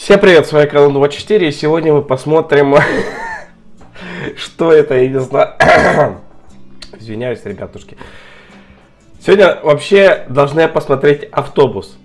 Всем привет, с вами канал 24, и сегодня мы посмотрим, что это, я не знаю. Извиняюсь, ребятушки. Сегодня вообще должны посмотреть автобус.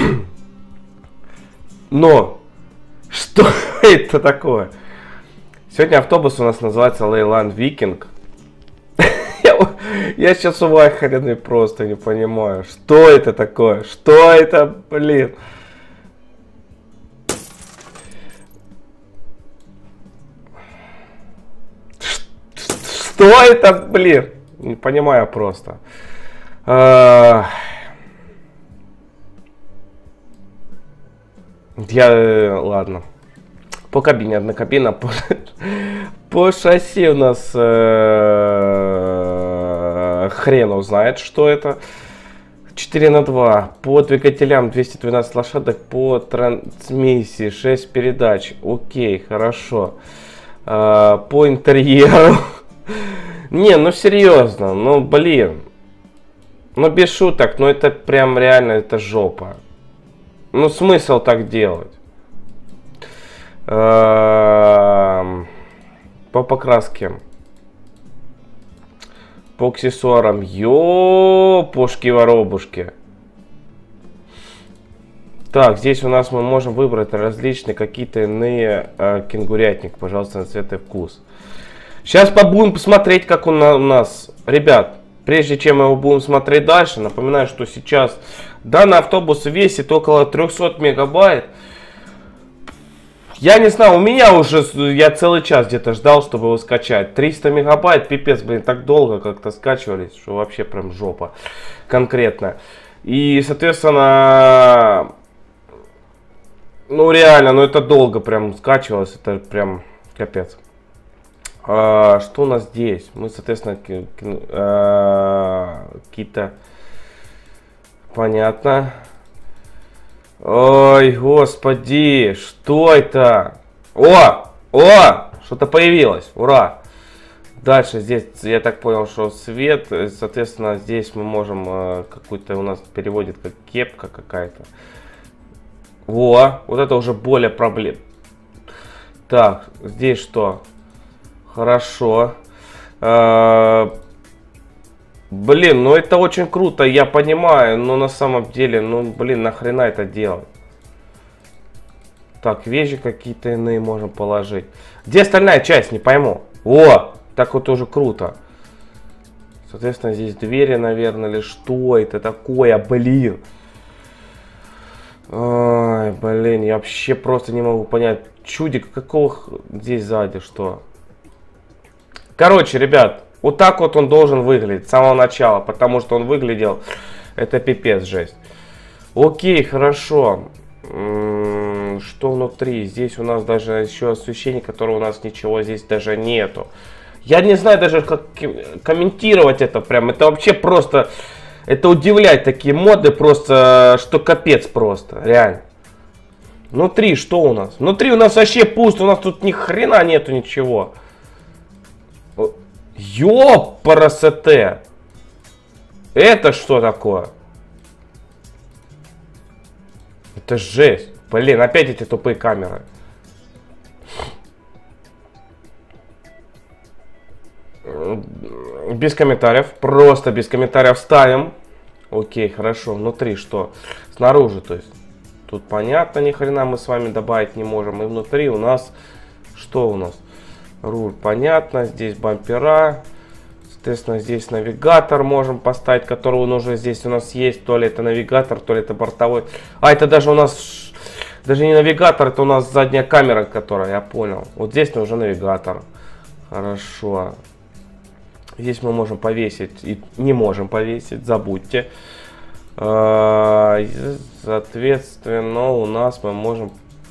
Но, что это такое? Сегодня автобус у нас называется Leyland Viking. Я сейчас увахаренный просто не понимаю, что это такое, что это, блин. Что это, блин? Не понимаю просто. Ладно. По кабине, одна кабина. По шасси у нас хрен узнает, что это. 4×2. По двигателям 212 лошадок. По трансмиссии 6 передач. Окей, хорошо. По интерьеру. Не, ну серьезно, ну блин. Ну без шуток, ну это прям реально, это жопа. Ну смысл так делать? По покраске. По аксессуарам. Ёпушки-воробушки. Так, здесь у нас мы можем выбрать различные какие-то иные кенгурятник. Пожалуйста, на цвет и вкус. Сейчас будем посмотреть, как он у нас. Ребят, прежде чем мы его будем смотреть дальше, напоминаю, что сейчас данный автобус весит около 300 мегабайт. Я не знаю, у меня уже, я целый час где-то ждал, чтобы его скачать. 300 мегабайт, пипец, блин, так долго как-то скачивались, что вообще прям жопа конкретно. И, соответственно, ну реально, ну это долго прям скачивалось, это прям капец. Что у нас здесь? Мы, соответственно, какие-то... Понятно. Ой, господи, что это? О! Что-то появилось, ура! Дальше здесь, я так понял, что свет, соответственно, здесь мы можем, какую-то у нас переводит как кепка какая-то. Вот это уже более проблем. Так, здесь что? Хорошо. Блин, ну это очень круто, я понимаю, но на самом деле, ну блин, нахрена это делать? Так, вещи какие-то иные можем положить. Где остальная часть, не пойму. О, так вот уже круто. Соответственно, здесь двери, наверное, или что это такое, блин. Ой, блин, я вообще просто не могу понять. Чудик, какого здесь сзади, что? Короче, ребят, вот так вот он должен выглядеть с самого начала, потому что он выглядел, это пипец, жесть. Окей, хорошо. Что внутри? Здесь у нас даже еще освещение, которого у нас ничего здесь даже нету. Я не знаю даже, как комментировать это прям. Это вообще просто, это удивляет такие моды просто, что капец просто, реально. Внутри что у нас? Внутри у нас вообще пусто, у нас тут ни хрена нету ничего. Ёпарасоте! Это что такое? Это жесть. Блин, опять эти тупые камеры. Без комментариев. Просто без комментариев ставим. Окей, хорошо. Внутри что? Снаружи, то есть. Тут понятно, ни хрена мы с вами добавить не можем. И внутри у нас... Что у нас? Руль, понятно. Здесь бампера. Соответственно, здесь навигатор можем поставить, который он уже здесь у нас есть. То ли это навигатор, то ли это бортовой. А, это даже у нас... Даже не навигатор, это у нас задняя камера, которая, я понял. Вот здесь уже навигатор. Хорошо. Здесь мы можем повесить. И не можем повесить, забудьте. Соответственно, у нас мы можем...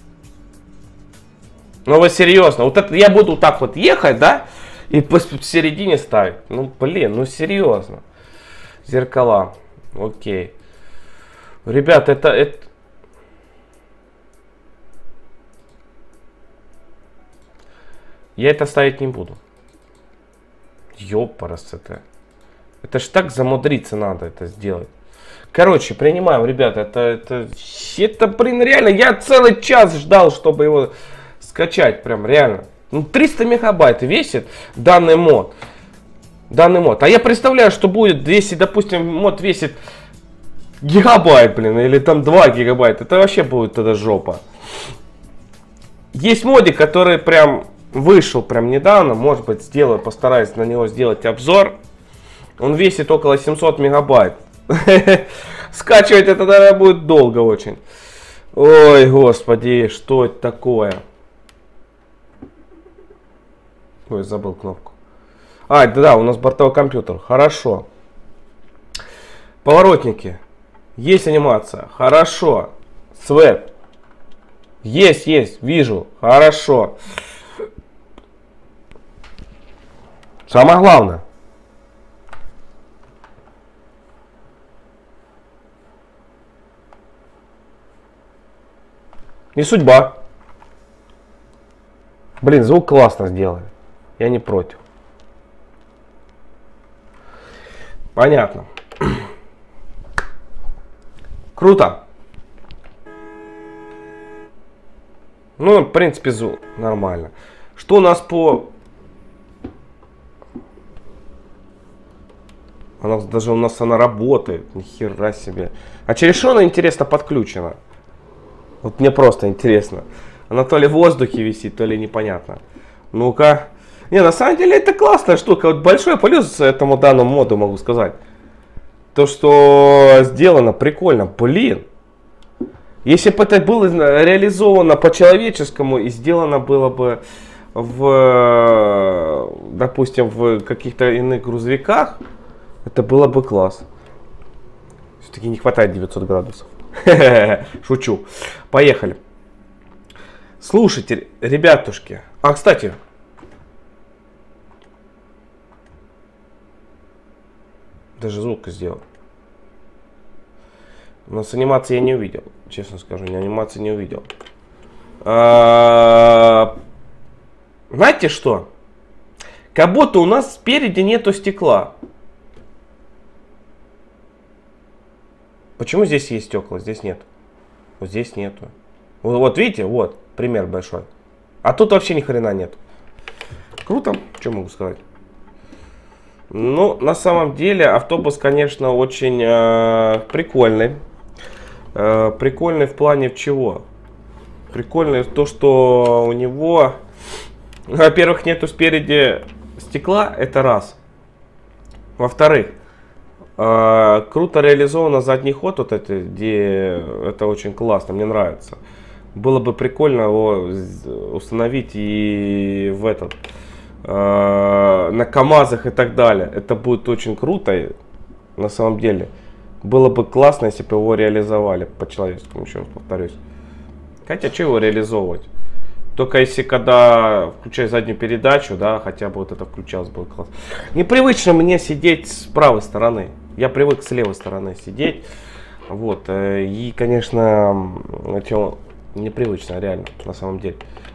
Ну вы серьезно, вот это я буду так вот ехать, да? И посередине ставить. Ну блин, ну серьезно. Зеркала. Окей. Ребят, это... Я это ставить не буду. Ёпарасоте. Это ж так замудриться надо это сделать. Короче, принимаем, ребята, это, блин, реально, я целый час ждал, чтобы его скачать, прям, реально. Ну, 300 мегабайт весит данный мод. А я представляю, что будет, если, допустим, мод весит гигабайт, блин, или там 2 гигабайта, это вообще будет тогда жопа. Есть модик, который прям вышел прям недавно, может быть, постараюсь на него сделать обзор. Он весит около 700 мегабайт. Скачивать это, наверное, будет долго очень. Ой, господи, что это такое? Ой, забыл кнопку. А, да, у нас бортовой компьютер. Хорошо. Поворотники. Есть анимация. Хорошо. Свет. Есть, вижу. Хорошо. Самое главное. Не судьба. Блин, звук классно сделали. Я не против. Понятно. Круто. Ну, в принципе, звук нормально. Что у нас по... Даже у нас она работает. Ни хера себе. А через что она, интересно, подключена? Вот мне просто интересно. Она то ли в воздухе висит, то ли непонятно. Ну-ка. Не, на самом деле это классная штука. Вот большой плюс этому данному моду могу сказать. То, что сделано прикольно. Блин. Если бы это было реализовано по-человеческому и сделано было бы допустим, в каких-то иных грузовиках, это было бы класс. Все-таки не хватает 900 градусов. Шучу. Поехали. Слушайте, ребятушки. А, кстати. Даже звук сделал. Но с анимацией я не увидел. Честно скажу, анимации не увидел. Знаете что? Как будто у нас спереди нету стекла. Почему здесь есть стекла? Здесь нет. Вот здесь нету. Вот видите, вот пример большой. А тут вообще ни хрена нет. Круто, что могу сказать. Ну, на самом деле, автобус, конечно, очень прикольный. Прикольный в плане чего? Прикольный то, что у него, во-первых, нету спереди стекла, это раз. Во-вторых, круто реализовано задний ход, вот это, где это очень классно, мне нравится. Было бы прикольно его установить и в этот, на КАМАЗах и так далее. Это будет очень круто, на самом деле. Было бы классно, если бы его реализовали по-человеческому, еще раз повторюсь. Хотя, что его реализовывать? Только если когда включать заднюю передачу, да, хотя бы вот это включалось, было классно. Непривычно мне сидеть с правой стороны. Я привык с левой стороны сидеть. Вот. И, конечно, это непривычно, реально, на самом деле.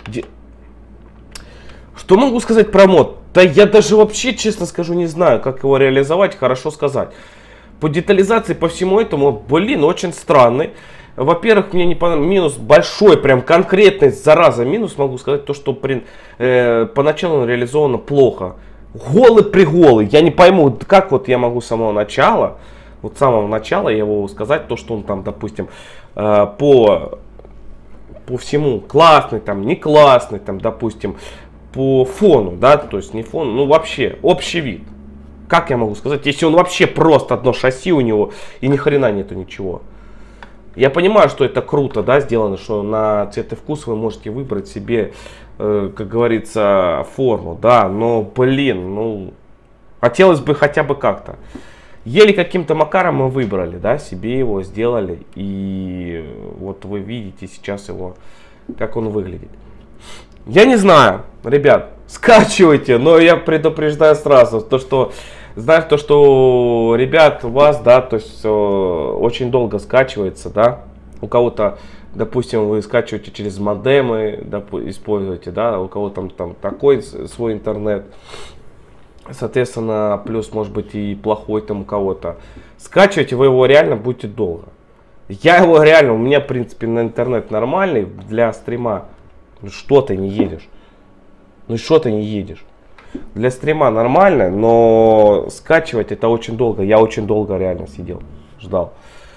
Что могу сказать про мод? Да я даже вообще, честно скажу, не знаю, как его реализовать, хорошо сказать. По детализации, по всему этому, блин, очень странный. Во-первых, мне не понравилось, минус большой, прям конкретный, зараза, минус, могу сказать, то, что поначалу он реализовано плохо. Голый-приголый, я не пойму, как вот я могу с самого начала, вот с самого начала я его сказать, то, что он там, допустим, по всему классный, там, не классный, там, допустим, по фону, да, то есть не фон, ну вообще, общий вид. Как я могу сказать, если он вообще просто одно шасси у него и ни хрена нету ничего. Я понимаю, что это круто, да, сделано, что на цвет и вкус вы можете выбрать себе, как говорится, форму, да, но, блин, ну, хотелось бы хотя бы как-то. Еле каким-то макаром мы выбрали, да, себе его сделали, и вот вы видите сейчас его, как он выглядит. Я не знаю, ребят, скачивайте, но я предупреждаю сразу, то что, знаешь, то что, ребят, у вас, да, то есть очень долго скачивается, да, у кого-то, допустим, вы скачиваете через модемы, используете, да, у кого-то там такой свой интернет, Соответственно, плюс может быть и плохой там у кого-то. Скачивайте вы его реально будете долго. Я его реально, у меня в принципе на интернет нормальный для стрима. Ну что ты не едешь? Ну что ты не едешь? Для стрима нормально, но скачивать это очень долго. Я очень долго реально сидел, ждал.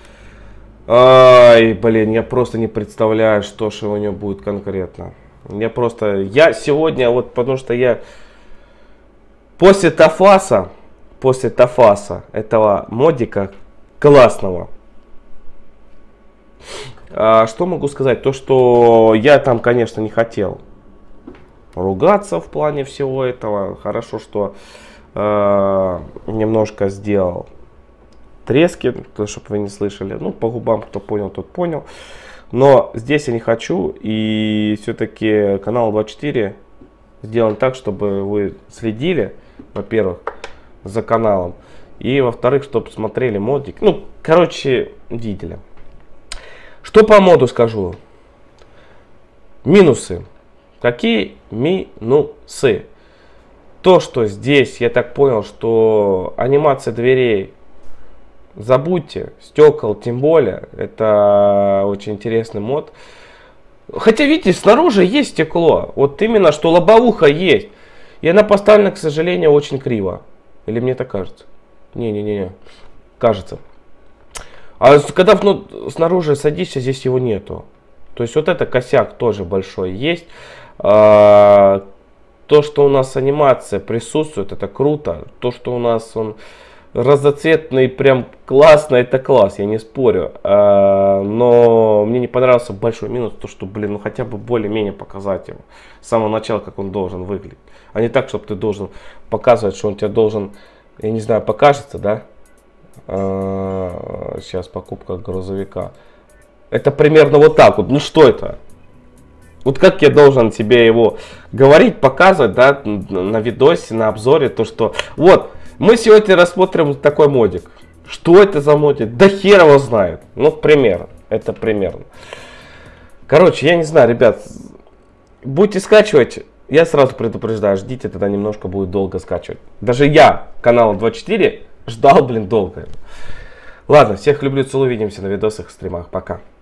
Ай, блин, я просто не представляю, что же у него будет конкретно. Я сегодня, вот потому что я после Тафаса этого модика классного, что могу сказать? То, что я там, конечно, не хотел ругаться в плане всего этого. Хорошо, что немножко сделал трески, чтобы вы не слышали. Ну, по губам, кто понял, тот понял. Но здесь я не хочу. И все-таки канал 24 сделан так, чтобы вы следили, во-первых, за каналом. И, во-вторых, чтобы смотрели модик. Ну, короче, видели. Что по моду скажу? Минусы. Какие минусы? То, что здесь, я так понял, что анимация дверей забудьте, стекол тем более. Это очень интересный мод. Хотя, видите, снаружи есть стекло. Вот именно, что лобовуха есть. И она поставлена, к сожалению, очень криво. Или мне так кажется? Не-не-не, кажется. А когда снаружи садишься, здесь его нету. То есть вот это косяк тоже большой есть. То, что у нас анимация присутствует, это круто. То, что у нас он разноцветный, прям классно, это класс, я не спорю. Но мне не понравился большой минус, то что, блин, ну хотя бы более-менее показать его с самого начала, как он должен выглядеть. А не так, чтобы ты должен показывать, что он тебе должен, я не знаю, покажется, да? Сейчас покупка грузовика. Это примерно вот так вот. Ну что это? Вот как я должен тебе его говорить, показывать, да, на видосе, на обзоре, то что вот, мы сегодня рассмотрим такой модик. Что это за модик? Да хер его знает. Ну, примерно. Это примерно. Короче, я не знаю, ребят. Будете скачивать, я сразу предупреждаю, ждите, тогда немножко будет долго скачивать. Даже я, канал 24, ждал, блин, долго. Ладно, всех люблю, целую, увидимся на видосах, стримах. Пока.